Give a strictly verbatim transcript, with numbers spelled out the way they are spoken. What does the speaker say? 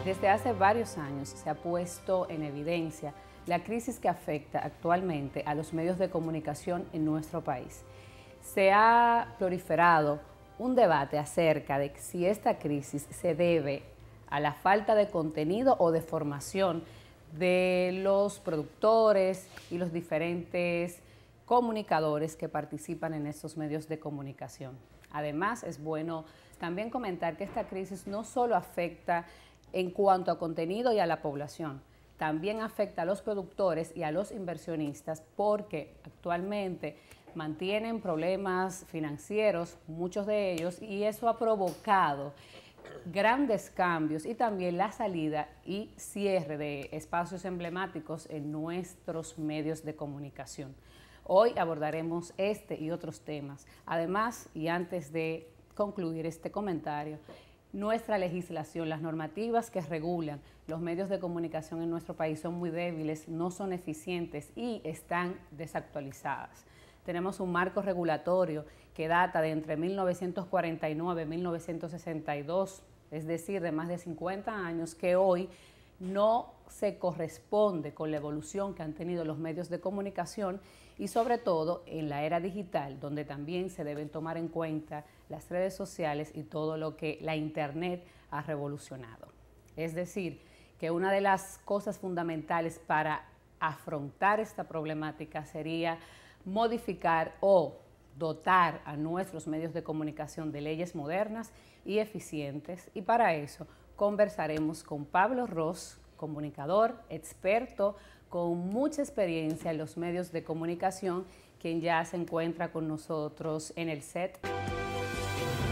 Desde hace varios años se ha puesto en evidencia la crisis que afecta actualmente a los medios de comunicación en nuestro país. Se ha proliferado un debate acerca de si esta crisis se debe a la falta de contenido o de formación de los productores y los diferentes comunicadores que participan en estos medios de comunicación. Además, es bueno también comentar que esta crisis no solo afecta en cuanto a contenido y a la población, también afecta a los productores y a los inversionistas porque actualmente mantienen problemas financieros, muchos de ellos, y eso ha provocado grandes cambios y también la salida y cierre de espacios emblemáticos en nuestros medios de comunicación. Hoy abordaremos este y otros temas. Además, y antes de concluir este comentario, nuestra legislación, las normativas que regulan los medios de comunicación en nuestro país son muy débiles, no son eficientes y están desactualizadas. Tenemos un marco regulatorio que data de entre mil novecientos cuarenta y nueve y mil novecientos sesenta y dos, es decir, de más de cincuenta años, que hoy no se corresponde con la evolución que han tenido los medios de comunicación y sobre todo en la era digital, donde también se deben tomar en cuenta las redes sociales y todo lo que la Internet ha revolucionado. Es decir, que una de las cosas fundamentales para afrontar esta problemática sería modificar o dotar a nuestros medios de comunicación de leyes modernas y eficientes, y para eso conversaremos con Pablo Ros, comunicador, experto, con mucha experiencia en los medios de comunicación, quien ya se encuentra con nosotros en el set.